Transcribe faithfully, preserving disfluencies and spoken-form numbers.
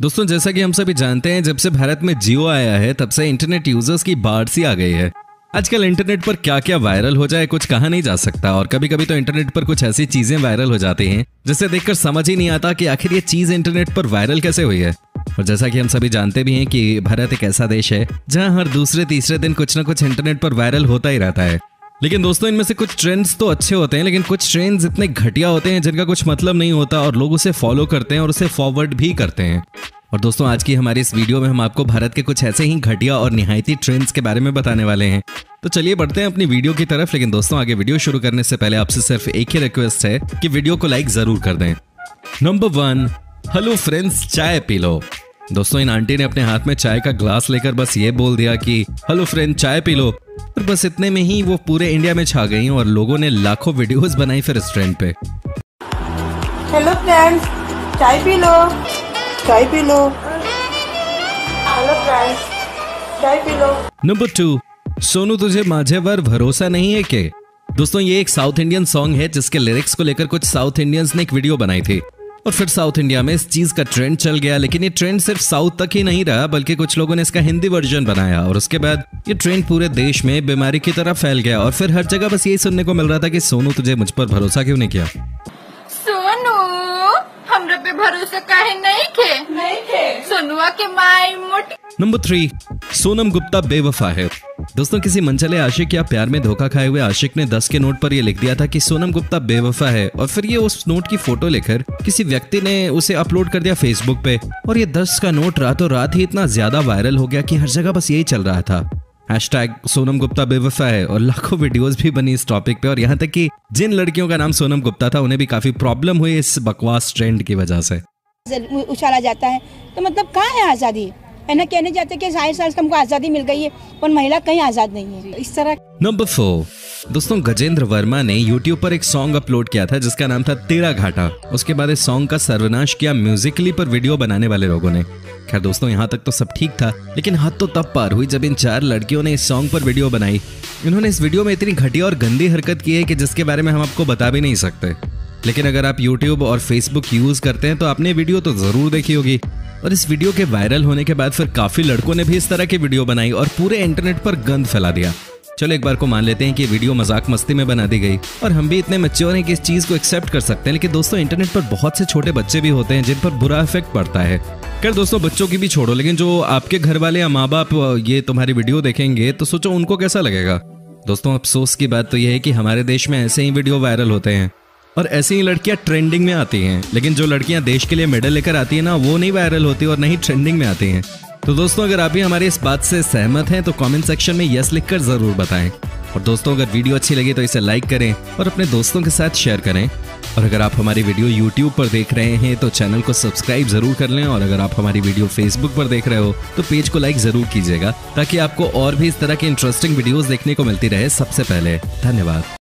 दोस्तों जैसा कि हम सभी जानते हैं, जब से भारत में जियो आया है तब से इंटरनेट यूजर्स की बाढ़ सी आ गई है। आजकल इंटरनेट पर क्या क्या वायरल हो जाए कुछ कहा नहीं जा सकता, और कभी कभी तो इंटरनेट पर कुछ ऐसी चीजें वायरल हो जाती हैं जिसे देखकर समझ ही नहीं आता कि आखिर ये चीज इंटरनेट पर वायरल कैसे हुई है। और जैसा कि हम सभी जानते भी हैं कि भारत एक ऐसा देश है जहां हर दूसरे तीसरे दिन कुछ ना कुछ इंटरनेट पर वायरल होता ही रहता है। लेकिन दोस्तों इनमें से कुछ ट्रेंड्स तो अच्छे होते हैं, लेकिन कुछ ट्रेंड्स इतने घटिया होते हैं जिनका कुछ मतलब नहीं होता और लोग उसे फॉलो करते हैं और उसे फॉरवर्ड भी करते हैं। और दोस्तों आज की हमारी इस वीडियो में हम आपको भारत के कुछ ऐसे ही घटिया और निहायती ट्रेंड्स के बारे में बताने वाले हैं। तो चलिए बढ़ते हैं अपनी वीडियो की तरफ। लेकिन दोस्तों आगे वीडियो शुरू करने से पहले आपसे सिर्फ एक ही रिक्वेस्ट है कि वीडियो को लाइक जरूर कर दें। नंबर वन, हेलो फ्रेंड्स चाय पी लो। दोस्तों इन आंटी ने अपने हाथ में चाय का ग्लास लेकर बस ये बोल दिया कि हेलो फ्रेंड चाय पी लो, और बस इतने में ही वो पूरे इंडिया में छा गई और लोगों ने लाखों वीडियोस बनाई फिर इस ट्रेंड पे। हेलो फ्रेंड्स चाय पी लो, चाय पी लो, हेलो फ्रेंड्स चाय पी लो। नंबर टू, सोनू तुझे माझेवर भरोसा नहीं है के। दोस्तों ये एक साउथ इंडियन सॉन्ग है जिसके लिरिक्स को लेकर कुछ साउथ इंडियंस ने एक वीडियो बनाई थी और फिर साउथ इंडिया में इस चीज का ट्रेंड चल गया। लेकिन ये ट्रेंड सिर्फ साउथ तक ही नहीं रहा, बल्कि कुछ लोगों ने इसका हिंदी वर्जन बनाया और उसके बाद ये ट्रेंड पूरे देश में बीमारी की तरह फैल गया और फिर हर जगह बस यही सुनने को मिल रहा था कि सोनू तुझे मुझ पर भरोसा क्यों नहीं किया। सोनू हमरा पे भरोसा काहे नहीं के नहीं के सोनुआ के माई मोटी। नंबर थ्री, सोनम गुप्ता बेवफा है। दोस्तों किसी मनचले आशिक या प्यार में धोखा खाए हुए आशिक ने दस के नोट पर यह लिख दिया था कि सोनम गुप्ता बेवफा है, और फिर ये उस नोट की फोटो लेकर किसी व्यक्ति ने उसे अपलोड कर दिया फेसबुक पे, और ये दस का नोट रातों रात ही इतना ज्यादा वायरल हो गया कि हर जगह बस यही चल रहा था, हैशटैग सोनम गुप्ता बेवफा है, और लाखों वीडियोस भी बनी इस टॉपिक पे। और यहाँ तक कि जिन लड़कियों का नाम सोनम गुप्ता था उन्हें भी काफी प्रॉब्लम हुई इस बकवास ट्रेंड की वजह से। उछाला जाता है तो मतलब कहाँ है आजादी, है ना। कहने जाते कि साठ साल हमको आजादी मिल गई है पर महिला कहीं आजाद नहीं है इस तरह। नंबर फोर, दोस्तों गजेंद्र वर्मा ने यूट्यूब पर एक सॉन्ग अपलोड किया था जिसका नाम था तेरा घाटा। उसके बाद इस सॉन्ग का सर्वनाश किया म्यूजिकली पर वीडियो बनाने वाले लोगों ने। खैर दोस्तों यहाँ तक तो सब ठीक था, लेकिन हद तो तब पार हुई जब इन चार लड़कियों ने इस सॉन्ग पर वीडियो बनाई। इन्होंने इस वीडियो में इतनी घटिया और गंदी हरकत की है कि जिसके बारे में हम आपको बता भी नहीं सकते। लेकिन अगर आप यूट्यूब और फेसबुक यूज करते हैं तो आपने वीडियो तो जरूर देखी होगी। और इस वीडियो के वायरल होने के बाद फिर काफी लड़कों ने भी इस तरह की वीडियो बनाई और पूरे इंटरनेट पर गंद फैला दिया। चलो एक बार को मान लेते हैं कि वीडियो मजाक मस्ती में बना दी गई और हम भी इतने मैच्योर हैं कि इस चीज को एक्सेप्ट कर सकते हैं। लेकिन दोस्तों इंटरनेट पर बहुत से छोटे बच्चे भी होते हैं जिन पर बुरा इफेक्ट पड़ता है। खैर दोस्तों बच्चों की भी छोड़ो, लेकिन जो आपके घर वाले या माँ बाप ये तुम्हारी वीडियो देखेंगे तो सोचो उनको कैसा लगेगा। दोस्तों अफसोस की बात तो यह है कि हमारे देश में ऐसे ही वीडियो वायरल होते हैं और ऐसी ही लड़कियां ट्रेंडिंग में आती हैं, लेकिन जो लड़कियां देश के लिए मेडल लेकर आती हैं ना, वो नहीं वायरल होती और नहीं ट्रेंडिंग में आती हैं। तो दोस्तों अगर आप भी हमारी इस बात से सहमत हैं तो कमेंट सेक्शन में यस लिखकर जरूर बताएं। और दोस्तों अगर वीडियो अच्छी लगी तो इसे लाइक करें और अपने दोस्तों के साथ शेयर करें। और अगर आप हमारी वीडियो यूट्यूब पर देख रहे हैं तो चैनल को सब्सक्राइब जरूर कर लें, और अगर आप हमारी वीडियो फेसबुक पर देख रहे हो तो पेज को लाइक जरूर कीजिएगा ताकि आपको और भी इस तरह की इंटरेस्टिंग वीडियोस देखने को मिलती रहे सबसे पहले। धन्यवाद।